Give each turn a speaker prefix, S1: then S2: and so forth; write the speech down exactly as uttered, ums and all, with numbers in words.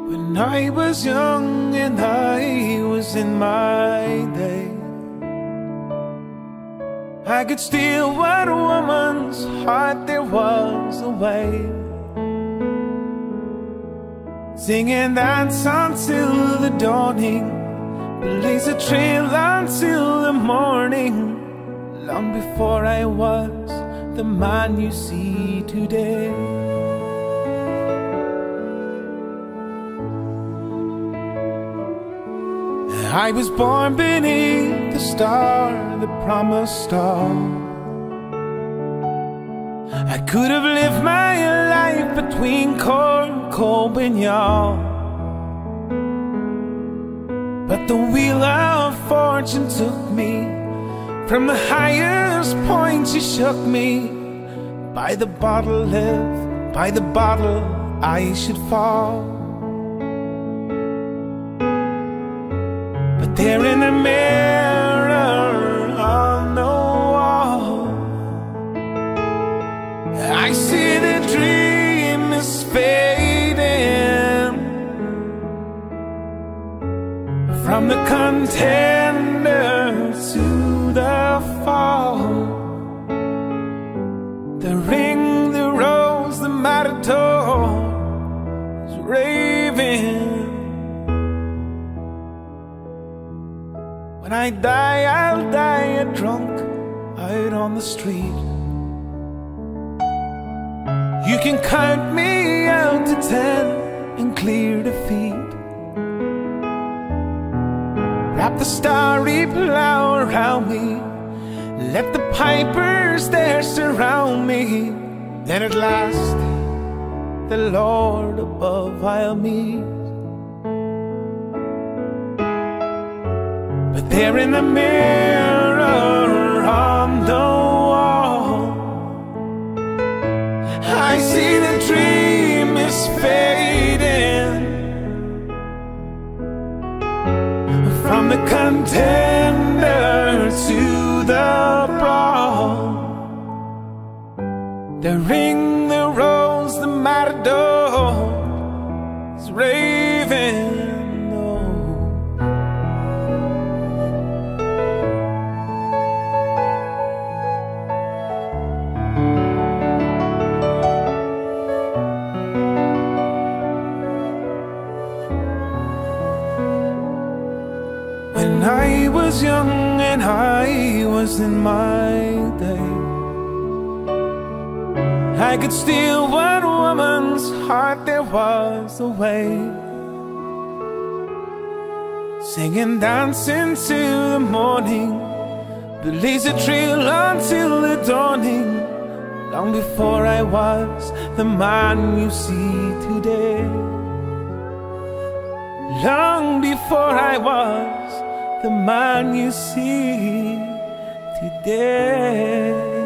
S1: When I was young and I was in my day, I could steal what a woman's heart there was away. Sing and dance until the dawning, blaze a trail until the morning, long before I was the man you see today. I was born beneath the star, the promised star. I could have lived my life between corn, cob and yaw, but the wheel of fortune took me from the highest point. She shook me by the bottle, live by the bottle I should fall. There in the mirror on the wall, I see the dream is fading. From the contender to the fall, the ring, the rose, the matador is raving. When I die, I'll die a drunk out on the street. You can count me out to ten in clear defeat. Wrap the starry plow around me, let the pipers there surround me. Then at last, the Lord above I'll meet. But there in the mirror on the wall, I see the dream is fading. From the contender to the brawl, the ring, the rose, the matador is raving. When I was young and I was in my day, I could steal what woman's heart there was away. Sing and dance into the morning, blaze a trail until the dawning, long before I was the man you see today. Long before I was the man you see today.